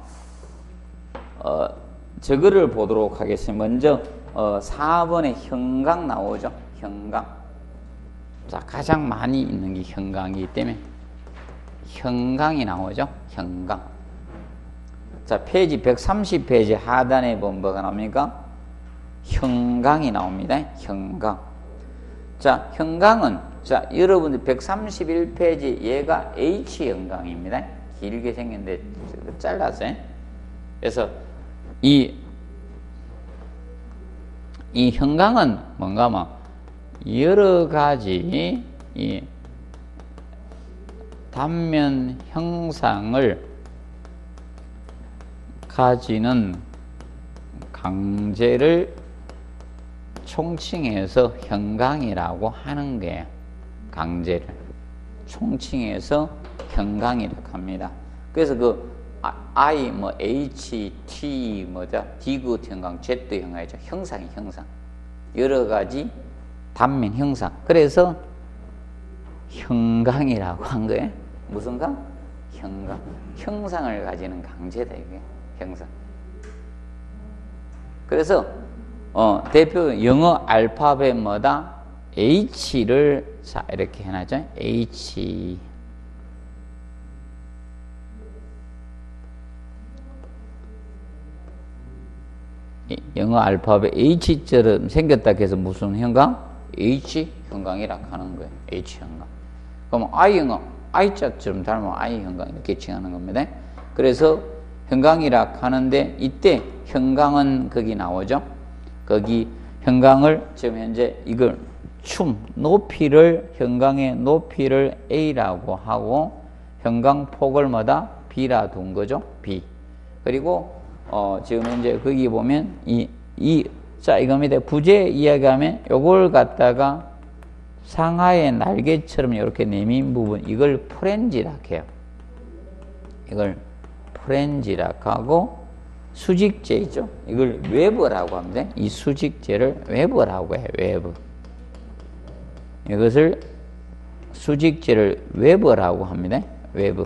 저거를 보도록 하겠습니다. 먼저 4번에 형광 나오죠. 형광. 자, 가장 많이 있는 게 형광이기 때문에 형광이 나오죠. 형광. 자, 페이지 130페이지 하단에 보면 뭐가 나옵니까? 형광이 나옵니다. 형광. 자, 형광은 자, 여러분들 131페이지 얘가 H 형광입니다. 길게 생겼는데 잘랐어요. 그래서 이 형광은 뭔가 하면 여러 가지 이 단면 형상을 가지는 강제를 총칭해서 형광이라고 하는 거예요. 강제를 총칭해서 형광이라고 합니다. 그래서 그 I 뭐 H, T 뭐죠? 디귿 형광, Z 형광이죠. 형상이 형상. 여러 가지 단면 형상. 그래서 형광이라고 한 거예요. 무슨 강? 형광. 형상을 가지는 강제다 이게. 형상. 그래서 대표 영어 알파벳마다 H를 자 이렇게 해놨죠. H. 영어 알파벳 H처럼 생겼다 해서 무슨 형광? H 형광이라고 하는 거예요. H 형광. 그럼 I 형광, I자처럼 닮으면 I 형광 이렇게 칭하는 겁니다. 그래서 형광이라고 하는데 이때 형광은 거기 나오죠. 거기 형광을 지금 현재 이걸 높이를 형광의 높이를 A라고 하고 형광폭을 뭐다? B라 둔 거죠. B. 그리고 지금 현재 거기 보면 자 이겁니다. 부재 이야기하면 요걸 갖다가 상하의 날개처럼 이렇게 내민 부분 이걸 프렌지라고 해요. 이걸 프렌지라고 하고 수직재 있죠. 이걸 웨버라고 합니다. 이 수직재를 웨버라고 해요. 웨버. 이것을 수직재를 웨버라고 합니다. 웨버.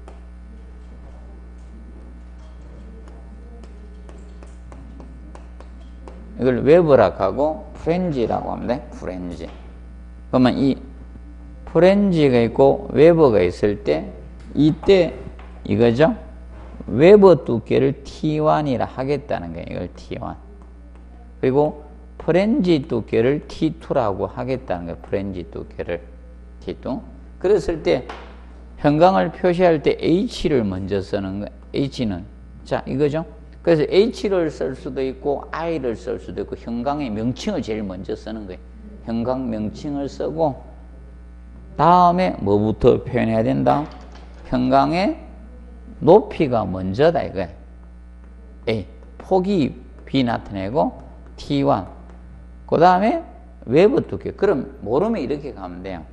이걸 웨버라고 하고 프렌지라고 합니다. 프렌지. 그러면 이 프렌지가 있고 웨버가 있을 때 이때 이거죠. 웨버 두께를 T1이라 하겠다는 거예요. 이걸 T1. 그리고 프렌지 두께를 T2라고 하겠다는 거예요. 프렌지 두께를 T2. 그랬을 때 형광을 표시할 때 H를 먼저 쓰는 거예요. H는 자 이거죠. 그래서 H를 쓸 수도 있고 I를 쓸 수도 있고 형광의 명칭을 제일 먼저 쓰는 거예요. 형광 명칭을 쓰고 다음에 뭐부터 표현해야 된다? 형광의 높이가 먼저다 이거야. A 폭이 B 나타내고 T1 그 다음에 웨버 두께. 그럼 모르면 이렇게 가면 돼요.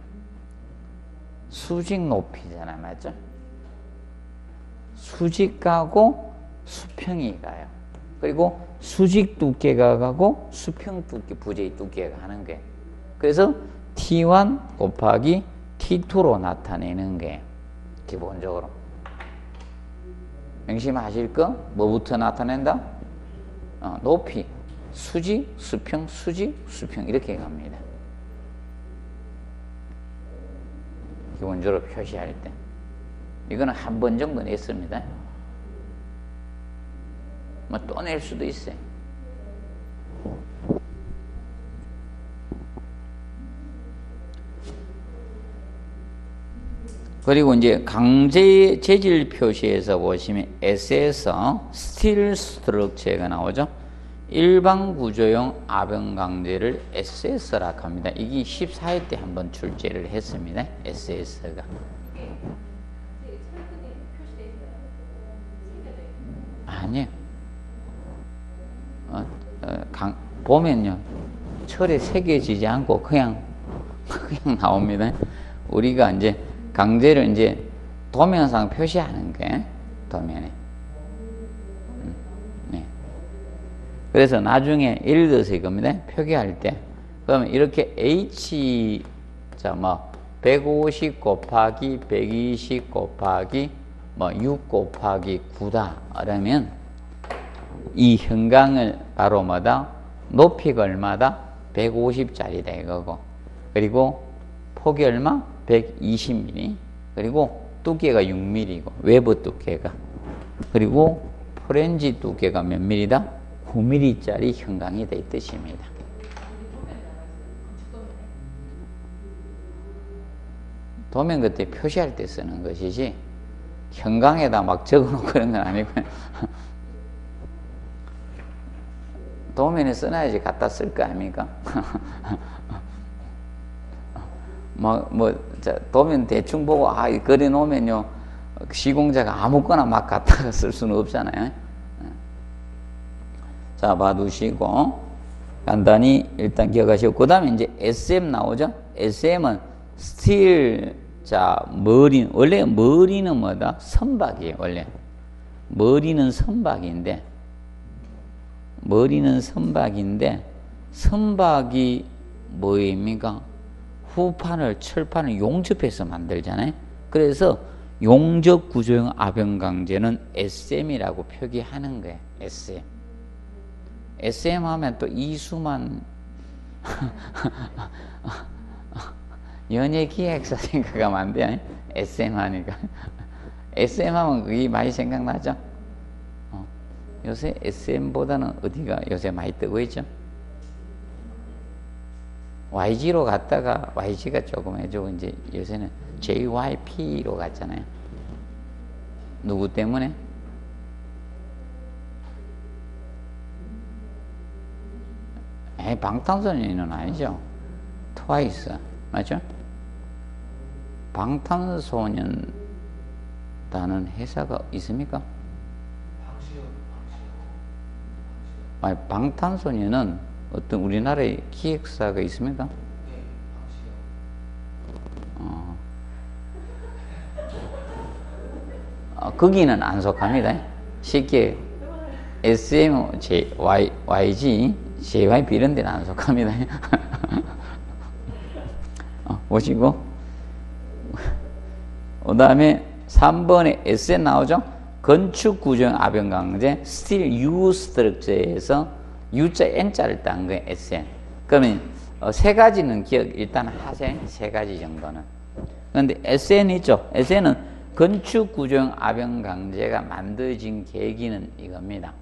수직 높이잖아, 맞죠? 수직 가고 수평이 가요. 그리고 수직 두께가 가고 수평 두께, 부재의 두께가 가는 거예요. 그래서 T1 곱하기 T2로 나타내는 거예요. 기본적으로. 명심하실 거? 뭐부터 나타낸다? 높이, 수직, 수평, 수직, 수평 이렇게 갑니다. 기본적으로 표시할 때. 이거는 한 번 정도 냈습니다. 뭐 또 낼 수도 있어요. 그리고 이제 강제 재질 표시에서 보시면 S에서 스틸 스트럭처가 나오죠. 일반 구조용 아변 강제를 SS라고 합니다. 이게 14회 때 한번 출제를 했습니다. SS가. 아니에요. 보면요, 철에 새겨지지 않고 그냥 나옵니다. 우리가 이제 강제를 이제 도면상 표시하는 게 도면에. 네. 그래서 나중에 예를 들어서 이겁니다. 표기할 때 그러면 이렇게 H 자 뭐 150 곱하기 120 곱하기 뭐 6 곱하기 9다. 그러면 이 현강을 바로 뭐다? 높이가 얼마다? 150짜리다 이거고. 그리고 폭이 얼마? 120mm. 그리고 두께가 6mm이고 외부 두께가. 그리고 프렌지 두께가 몇 mm다? 9mm짜리 현강이 될 뜻입니다. 도면 그때 표시할 때 쓰는 것이지 현강에다 막 적어놓고 그런 건 아니고 도면에 써놔야지 갖다 쓸 거 아닙니까? 도면 대충 보고 그래 놓으면요 시공자가 아무거나 막 갖다가 쓸 수는 없잖아요. 자, 봐두시고 간단히 일단 기억하시고 그 다음에 이제 SM 나오죠. SM은 스틸. 자, 원래 머리는 뭐다? 선박이에요. 원래 머리는 선박인데 선박이 뭐입니까? 후판을 철판을 용접해서 만들잖아요. 그래서 용접 구조형 아변강제는 SM이라고 표기하는 거예요. SM. SM 하면 또 이수만 연예기획사 생각하면 안 돼. SM 하니까. SM 하면 그게 많이 생각나죠? 요새 SM보다는 어디가 요새 많이 뜨고 있죠? YG로 갔다가 YG가 조금 해주고 이제 요새는 JYP로 갔잖아요. 누구 때문에? 방탄소년은 아니죠. 트와이스 맞죠? 방탄소년단은 회사가 있습니까? 아니, 방탄소년은 어떤 우리나라의 기획사가 있습니까? 거기는 안 속합니다. 쉽게 SM, YG, JYP 이런 데는 안 속합니다. 보시고 그 다음에 3번에 SN 나오죠? 건축 구조형 아변강제 스틸 U 스트럭처에서 U자 N자를 딴 거예요. SN. 그러면 세 가지는 일단 하세요. 세 가지 정도는. 그런데 SN 있죠? SN은 건축 구조형 아변강제가 만들어진 계기는 이겁니다.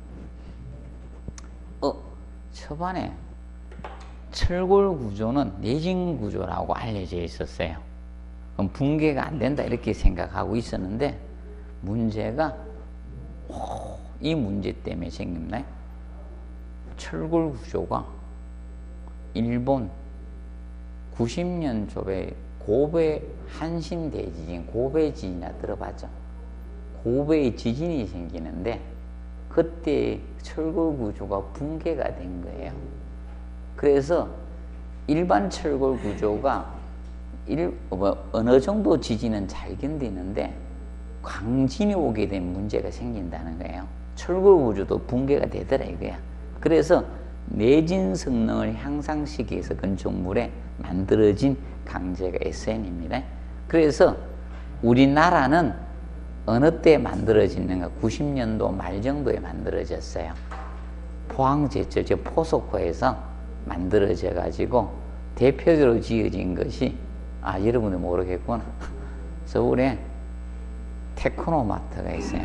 초반에 철골 구조는 내진 구조라고 알려져 있었어요. 그럼 붕괴가 안 된다 이렇게 생각하고 있었는데 문제가 이 문제 때문에 생겼나요? 철골 구조가 일본 90년 초에 고베 한신 대지진, 고베 지진이나 들어봤죠? 고베의 지진이 생기는데 그때 철골 구조가 붕괴가 된 거예요. 그래서 일반 철골 구조가 어느 정도 지진은 잘 견디는데 강진이 오게 된 문제가 생긴다는 거예요. 철골 구조도 붕괴가 되더라 이거야. 그래서 내진 성능을 향상시키기 위해서 건축물에 만들어진 강제가 SN입니다. 그래서 우리나라는 어느 때 만들어지는가? 90년도 말 정도에 만들어졌어요. 포항제철, 즉 포소코에서 만들어져 가지고 대표적으로 지어진 것이 여러분들 모르겠구나. 서울에 테크노마트가 있어요.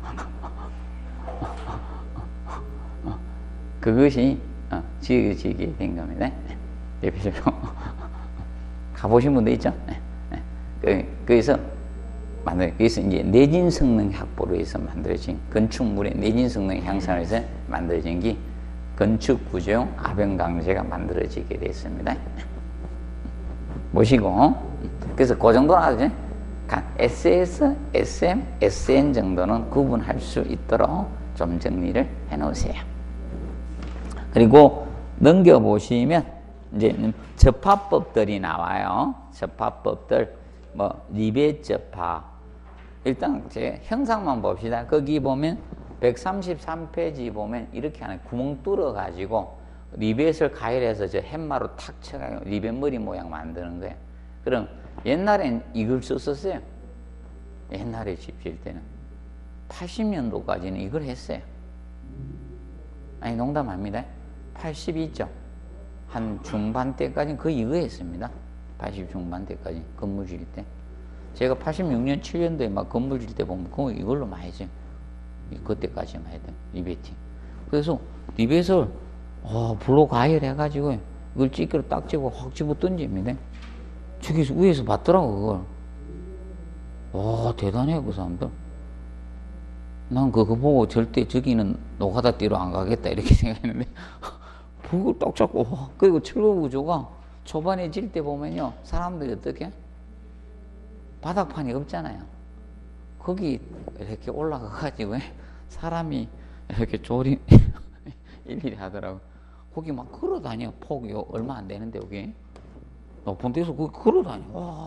그것이 지어지게 된 겁니다. 대표적으로 가보신 분도 있죠? 거기서 그래서 이제 내진 성능 확보로 해서 만들어진 건축물의 내진 성능 향상을 해서 만들어진 게 건축 구조용 아변강제가 만들어지게 됐습니다. 보시고 그래서 그 정도는 아주 SS, SM, SN 정도는 구분할 수 있도록 좀 정리를 해 놓으세요. 그리고 넘겨보시면 이제 접합법들이 나와요. 접합법들, 뭐 리벳 접합. 일단 제 형상만 봅시다. 거기 보면 133페이지 보면 이렇게 하는 구멍 뚫어 가지고 리벳을 가열해서 저 팻마로 탁 쳐가지고 리벳 머리 모양 만드는 거예요. 그럼 옛날엔 이걸 썼었어요. 옛날에 집 질 때는 80년도까지는 이걸 했어요. 아니 농담 아닙니다. 82점 한 중반 때까지는 거의 이거 했습니다. 80 중반 때까지 건물 질 때. 제가 86년 7년도에 막 건물 질 때 보면 그거 이걸로 많이 했어요. 그때까지만 해도 리베팅. 그래서 리벳을 불로 가열해가지고 이걸 찌개로 딱 집어 확 집어 던집니다. 저기 위에서 봤더라고 그걸. 와 대단해 그 사람들. 난 그거 보고 절대 저기는 노가다 뛰러 안 가겠다 이렇게 생각했는데 그걸 딱 잡고 그리고 철거 구조가 초반에 질 때 보면요 사람들이 어떻게 바닥판이 없잖아요. 거기 이렇게 올라가 가지고 사람이 이렇게 조림 일일이 하더라고. 거기 막 걸어 다녀. 폭이 얼마 안 되는데 여기 높은 데서 거기 걸어 다녀. 와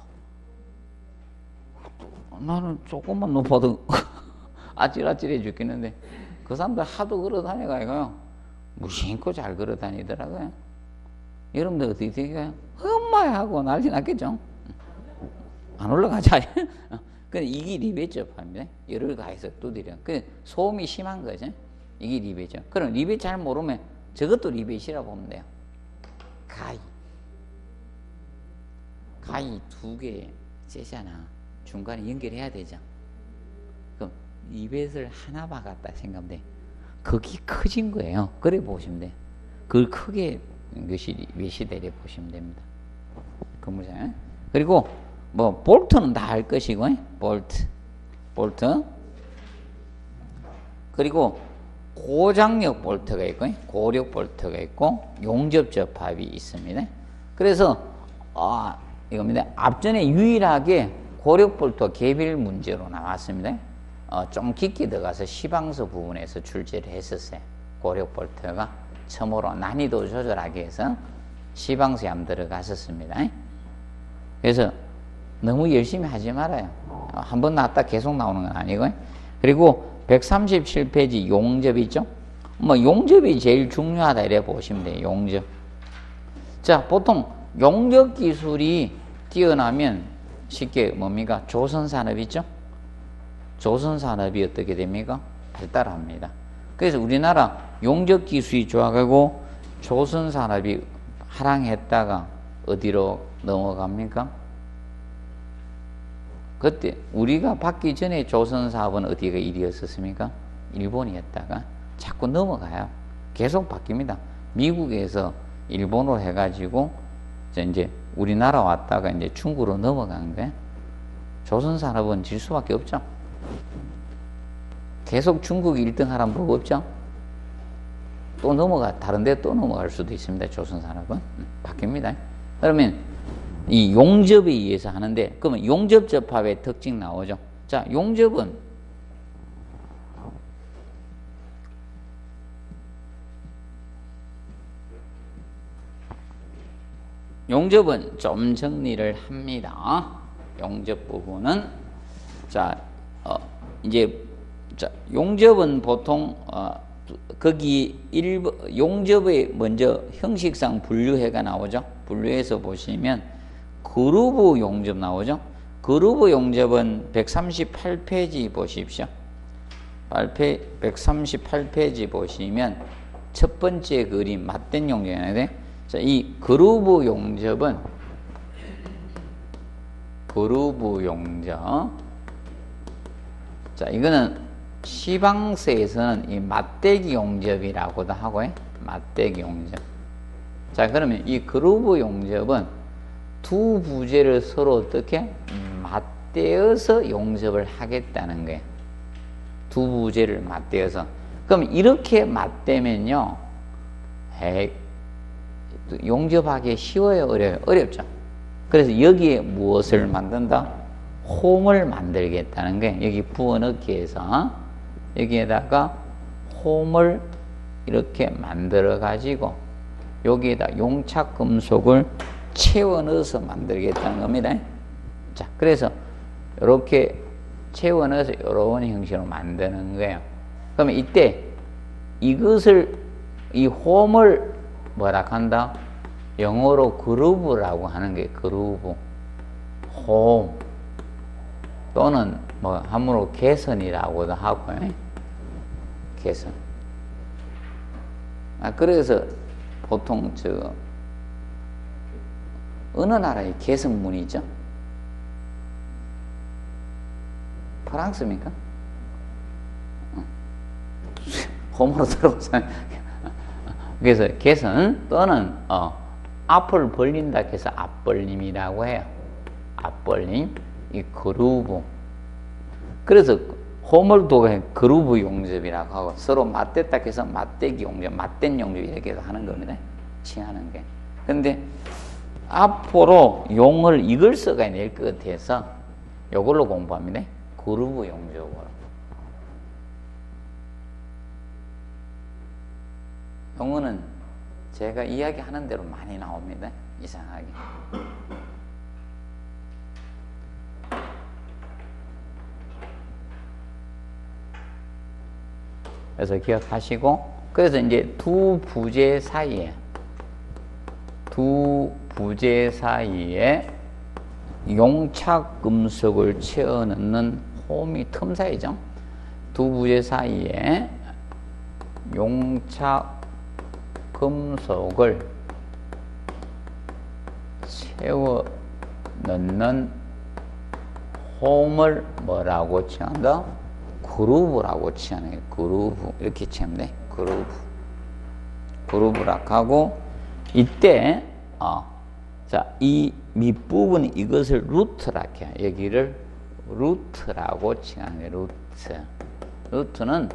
나는 조금만 높아도 아찔아찔해 죽겠는데 그 사람들 하도 걸어 다녀가지고요 무심코 잘 걸어 다니더라고요. 여러분들 어떻게 생각해요? 엄마야 하고 난리 났겠죠. 안 올라가자. 근데 이게 리벳 접합니다. 열을 가해서 두드려. 그 소음이 심한 거죠. 이게 리벳이죠. 그럼 리벳 잘 모르면 저것도 리벳이라고 보면 돼요. 가위 두 개 째잖아. 중간에 연결해야 되죠. 그럼 리벳을 하나 박았다 생각하면 돼. 그게 커진 거예요. 그래 보시면 돼. 그걸 크게 것이 리벳이 되려 보시면 됩니다. 근무자. 그리고 뭐 볼트는 다 알 것이고 볼트. 그리고 고장력 볼트가 있고 고력 볼트가 있고 용접 접합이 있습니다. 그래서 이겁니다. 앞전에 유일하게 고력 볼트와 개별 문제로 나왔습니다. 좀 깊게 들어가서 시방서 부분에서 출제를 했었어요. 고력 볼트가 처음으로 난이도 조절하기 위해서 시방서에 한번 들어갔었습니다. 그래서 너무 열심히 하지 말아요. 한 번 나왔다 계속 나오는 건 아니고. 그리고 137페이지 용접 있죠? 뭐 용접이 제일 중요하다 이래 보시면 돼요. 용접. 자, 보통 용접 기술이 뛰어나면 쉽게 뭡니까? 조선산업 있죠? 조선산업이 어떻게 됩니까? 발달합니다. 그래서 우리나라 용접 기술이 좋아가고 조선산업이 하락했다가 어디로 넘어갑니까? 그때 우리가 받기 전에 조선사업은 어디가 1위였었습니까? 일본이었다가 자꾸 넘어가요. 계속 바뀝니다. 미국에서 일본으로 해가지고 이제 우리나라 왔다가 이제 중국으로 넘어간 거예요. 조선산업은 질 수밖에 없죠. 계속 중국 1등 하라는 법 없죠. 또 다른 데 또 넘어갈 수도 있습니다. 조선산업은 바뀝니다. 그러면 이 용접에 의해서 하는데, 그러면 용접 접합의 특징 나오죠. 자, 용접은 좀 정리를 합니다. 용접 부분은 용접은 보통 거기 용접에 먼저 형식상 분류해가 나오죠. 분류해서 보시면 그루브 용접 나오죠. 그루브 용접은 138페이지 보십시오. 138페이지 보시면 첫 번째 그림 맞댄 용접인데, 자, 이 그루브 용접 자, 이거는 시방서에서는 이 맞대기 용접이라고도 하고요. 맞대기 용접. 자, 그러면 이 그루브 용접은 두 부재를 서로 어떻게 맞대어서 용접을 하겠다는 거예요. 두 부재를 맞대어서. 그럼 이렇게 맞대면요, 용접하기 쉬워요, 어려워요? 어렵죠. 그래서 여기에 무엇을 만든다? 홈을 만들겠다는 게 여기 부어넣기 위해서 여기에다가 홈을 이렇게 만들어 가지고 여기에다 용착 금속을 채워 넣어서 만들겠다는 겁니다. 자, 그래서 이렇게 채워 넣어서 이런 형식으로 만드는 거예요. 그러면 이때 이것을 이 홈을 뭐라 한다? 영어로 그루브라고 하는 게 그루브, 홈 또는 뭐 함부로 개선이라고도 하고요. 개선. 그래서 보통 어느 나라의 개선문이죠? 프랑스입니까? 홈으로 들어오서 그래서 개선 또는 앞을 벌린다 해서 앞벌림이라고 해요. 앞벌림, 이 그루브. 그래서 홈을 두고 그루브 용접이라고 하고 서로 맞댔다 해서 맞대기 용접, 맞댄 용접 이렇게 하는 겁니다. 칭하는 게. 근데 앞으로 용을 이걸 써가야 될 것 같아서 이걸로 공부합니다. 그루브 용접으로. 용어는 제가 이야기하는 대로 많이 나옵니다. 이상하게. 그래서 기억하시고, 그래서 이제 두 부재 사이에 용착 금속을 채워 넣는 홈이 틈 사이죠. 두 부재 사이에 용착 금속을 채워 넣는 홈을 뭐라고 칭한다? 그루브라고 칭하는 게 그루브. 이렇게 칭하면 돼. 그루브라고 하고, 이때 자, 이 밑부분 이것을 루트라고 해요. 여기를 루트라고 칭하는 게 루트. 루트는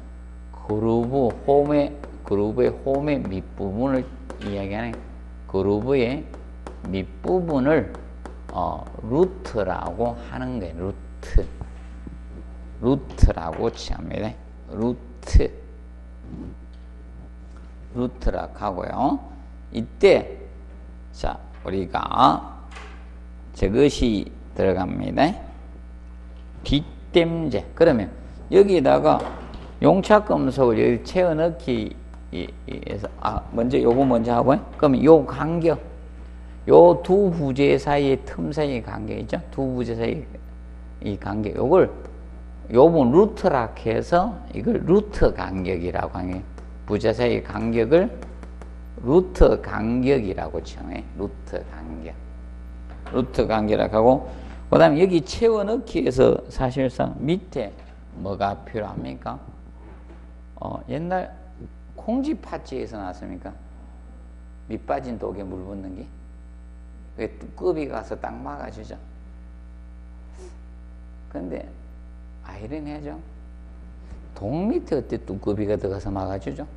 그루브의 홈의 밑부분을 이야기하는 그루브의 밑부분을 루트라고 하는 거예요. 루트라고 칭합니다. 루트라고 하고요. 이때 자, 우리가 저것이 들어갑니다. 뒷댐제. 그러면 여기다가 용착 금속을 여기 채워 넣기 위해서 먼저 요거 먼저 하고요. 그러면 요 간격, 요 두 부재 사이의 틈 사이의 간격이죠. 두 부재 사이 이 간격, 요걸 요번 루트라고 해서 이걸 루트 간격이라고 하는, 부재 사이의 간격을 루트 간격이라고 칭해. 루트 간격이라고 하고, 그 다음에 여기 채워 넣기 위해서 사실상 밑에 뭐가 필요합니까? 옛날 콩쥐 팥쥐에서 나왔습니까? 밑 빠진 독에 물 붓는 게. 그게 두꺼비 가서 딱 막아주죠. 근데 아이러니하죠. 독 밑에 어때 두꺼비가 들어가서 막아주죠?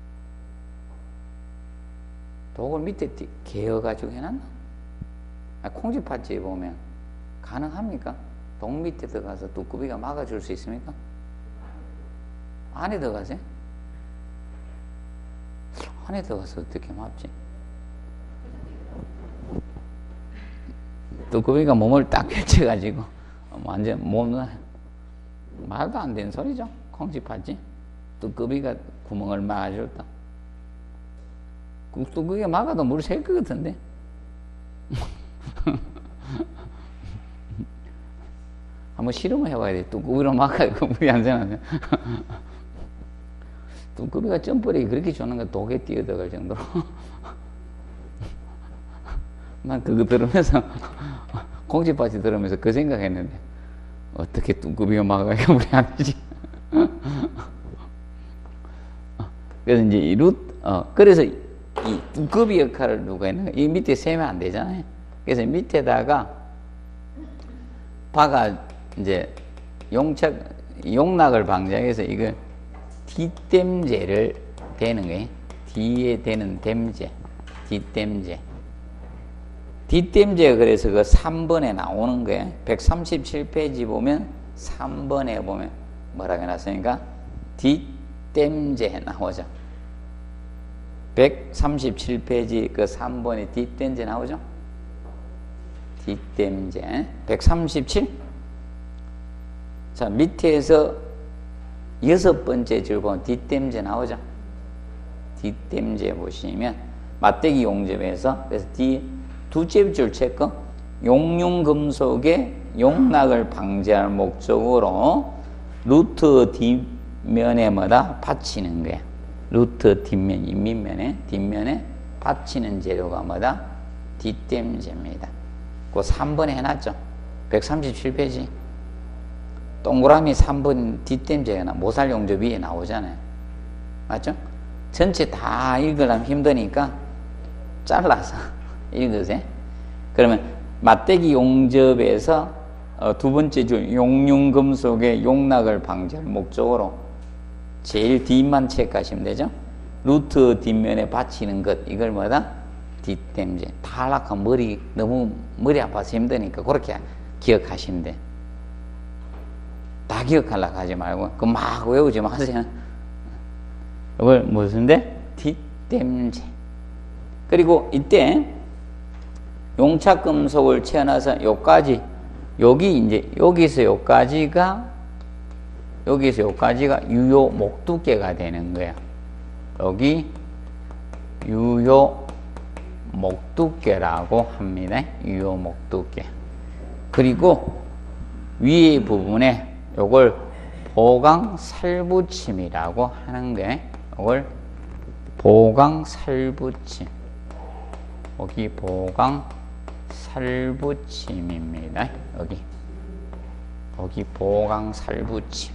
독을 밑에 개어가지고 해놨나? 콩쥐 팥쥐에 보면 가능합니까? 독 밑에 들어가서 두꺼비가 막아줄 수 있습니까? 안에 들어가세요? 안에 들어가서 어떻게 막지? 두꺼비가 몸을 딱 펼쳐가지고 완전 몸을, 말도 안 되는 소리죠. 콩쥐 팥쥐. 두꺼비가 구멍을 막아줬다. 두꺼비가 막아도 물 셀 것 같은데. 한번 실험을 해봐야 돼. 두꺼비로 막아도 물이 안 새나. 두꺼비가 점프력이 그렇게 좋은 거 독에 뛰어들어갈 정도로. 난 그거 들으면서 콩쥐팥이 들으면서 그 생각했는데, 어떻게 두꺼비가 막아야 물이 안 되지? 그래서 이제 그래서 이 두꺼비 역할을 누가 했는가? 이 밑에 세면 안 되잖아요. 그래서 밑에다가 박아 이제 용락을 방지해서 이걸 뒷댐제를 대는 거예요. 뒤에 대는 댐제, 뒷댐제가 그래서 그 3번에 나오는 거예요. 137페이지 보면 3번에 보면 뭐라고 해놨으니까 뒷댐제 나오죠. 137페이지 그 3번에 뒷댐제 나오죠. 뒷댐제 137. 자, 밑에서 6번째 줄 보면 뒷댐제 나오죠. 뒷댐제 보시면 맞대기 용접에서 그래서 뒤 두째 줄 체크 용융금속의 용락을 방지할 목적으로 루트 뒷면에 뭐다 받치는 거야. 루트 뒷면, 밑면에 뒷면에 받치는 재료가 뭐다? 뒷댐제입니다. 그 3번에 해놨죠. 137페이지. 동그라미 3번 뒷댐제가 모살 용접 위에 나오잖아요. 맞죠? 전체 다 읽으려면 힘드니까 잘라서 읽으세요. 그러면 맞대기 용접에서 두 번째 줄 용융금속의 용락을 방지할 목적으로 제일 뒷만 체크하시면 되죠. 루트 뒷면에 받치는 것 이걸 뭐다? 뒷댐제. 탈락한 너무 머리 아파서 힘드니까 그렇게 기억하시면 돼. 다 기억하려고 하지 말고 그 막 외우지 마세요. 이걸 무슨데? 뒷댐제. 그리고 이때 용착금속을 채워놔서 요까지 여기 이제 여기서 요까지가 유효 목두께가 되는 거야. 여기 유효 목두께라고 합니다. 유효 목두께. 그리고 위에 부분에 요걸 보강살붙임이라고 하는 게 이걸 보강살붙임. 여기 보강살붙임입니다. 여기 보강살붙임.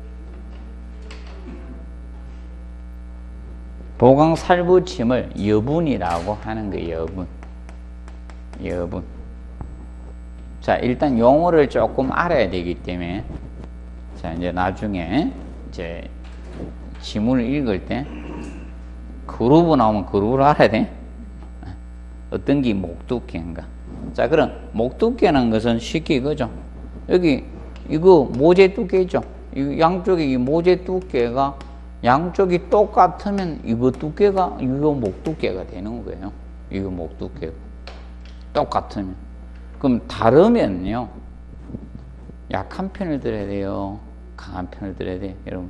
보강살붙임을 여분이라고 하는 거예요. 여분. 자, 일단 용어를 조금 알아야 되기 때문에 자, 이제 나중에 이제 지문을 읽을 때 그루브 나오면 그루브를 알아야 돼. 어떤 게 목두께인가. 자, 그럼 목두께라는 것은 쉽게 이거죠. 여기 이거 모재 두께죠. 이 양쪽에 이 모재 두께가 양쪽이 똑같으면 이거 두께가 유효 목두께가 되는 거예요. 유효 목두께가 똑같으면. 그럼 다르면요, 약한 편을 들어야 돼요, 강한 편을 들어야 돼요, 여러분.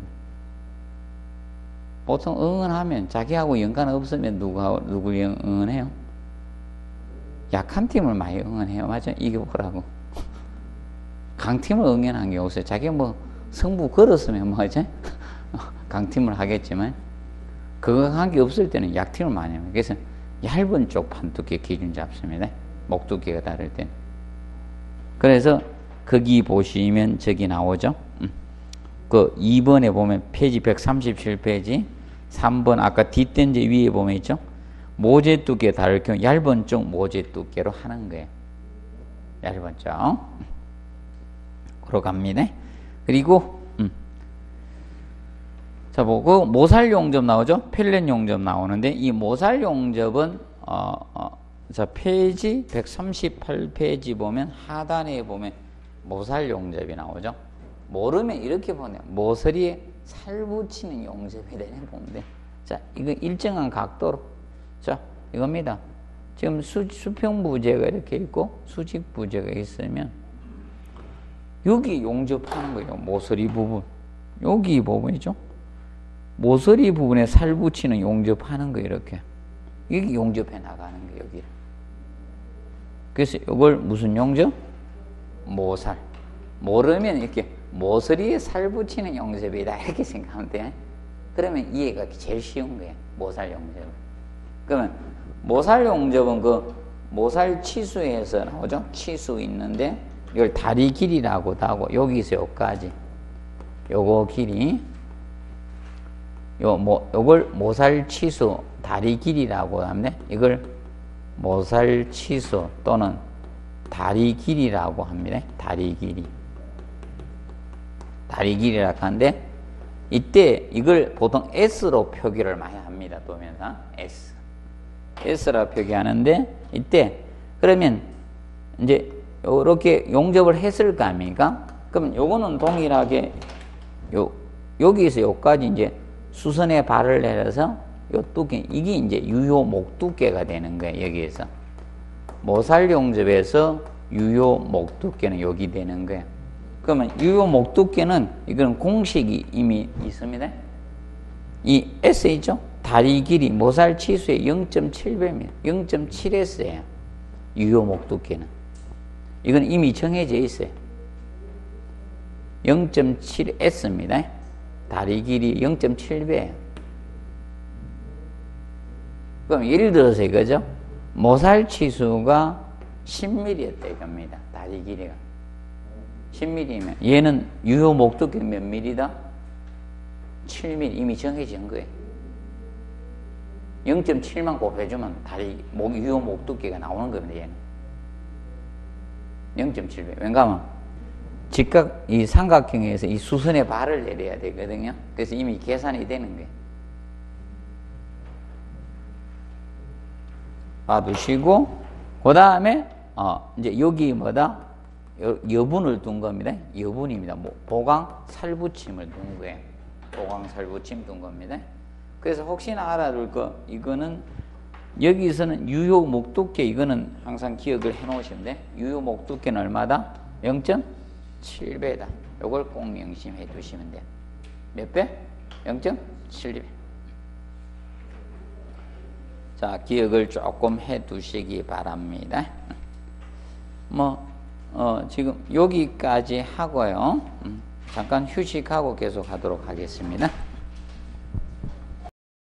보통 응원하면 자기하고 연관 없으면 누구 응원해요? 약한 팀을 많이 응원해요. 맞죠? 이겨보라고. 강팀을 응원한 게 없어요. 자기가 뭐 승부 걸었으면 뭐지? 강팀을 하겠지만 그거 한 게 없을 때는 약팀을 많이 해요. 그래서 얇은 쪽 판두께 기준 잡습니다. 목두께가 다를 때. 그래서 거기 보시면 저기 나오죠. 그 2번에 보면 페이지 137페이지 3번 아까 뒷댄제 위에 보면 있죠. 모재 두께 다를 경우 얇은 쪽 모재 두께로 하는 거예요. 얇은 쪽. 그러 갑니다. 그리고 자, 보고 모살 용접 나오죠. 펠렛 용접 나오는데 이 모살 용접은 자, 페이지 138페이지 보면 하단에 보면 모살 용접이 나오죠. 모르면 이렇게 보네요. 모서리에 살 붙이는 용접이 되네 보면 돼. 자, 이거 일정한 각도로. 자, 이겁니다. 지금 수평 부재가 이렇게 있고 수직 부재가 있으면 여기 용접하는 거예요. 모서리 부분. 여기 부분이죠. 모서리 부분에 살 붙이는 용접하는 거 이렇게. 이게 용접해 나가는 거예요, 여기를. 그래서 이걸 무슨 용접? 모살. 모르면 이렇게 모서리에 살 붙이는 용접이다 이렇게 생각하면 돼. 그러면 이해가 제일 쉬운 거예요, 모살 용접. 그러면 모살 용접은 그 모살 치수에서 나오죠. 치수 있는데 이걸 다리 길이라고도 하고 여기서 여기까지 요거 길이 요걸 모살 치수 다리 길이라고 합니다. 이걸 모살 치수 또는 다리 길이라고 합니다. 다리 길이라고 하는데 이때 이걸 보통 S로 표기를 많이 합니다. 도면상 S라 표기하는데 이때 그러면 이제 이렇게 용접을 했을 거 아닙니까? 그럼 요거는 동일하게 여기서 여기까지 이제 수선에 발을 내려서 요 두께, 이게 이제 유효 목 두께가 되는 거예요. 여기에서 모살 용접에서 유효 목 두께는 여기 되는 거예요. 그러면 유효 목 두께는 이거는 공식이 이미 있습니다. 이 SH죠? 다리 길이 모살 치수의 0.7배입니다. 0.7S예요. 유효 목 두께는. 이건 이미 정해져 있어요. 0.7S입니다. 다리 길이 0.7배예요. 그럼 예를 들어서 이거죠. 모살 치수가 10mm였다 이겁니다. 다리 길이가 10mm면 얘는 유효 목 두께 몇 mm다? 7mm. 이미 정해진 거예요. 0.7만 곱해주면 다리 유효 목 두께가 나오는 겁니다. 얘는 0.7배. 왜냐하면 직각 이 삼각형에서 이 수선의 발을 내려야 되거든요. 그래서 이미 계산이 되는 거예요. 봐두시고, 그 다음에 이제 여기 뭐다? 여분을 둔 겁니다. 여분입니다. 뭐 보강 살붙임을 둔 거예요. 보강 살붙임 둔 겁니다. 그래서 혹시나 알아둘 거, 이거는 여기서는 유효 목 두께, 이거는 항상 기억을 해 놓으시면 돼. 유효 목 두께는 얼마다? 0.7배다. 요걸 꼭 명심해 두시면 돼. 몇 배? 0.7배. 자, 기억을 조금 해 두시기 바랍니다. 지금 여기까지 하고요. 잠깐 휴식하고 계속 하도록 하겠습니다.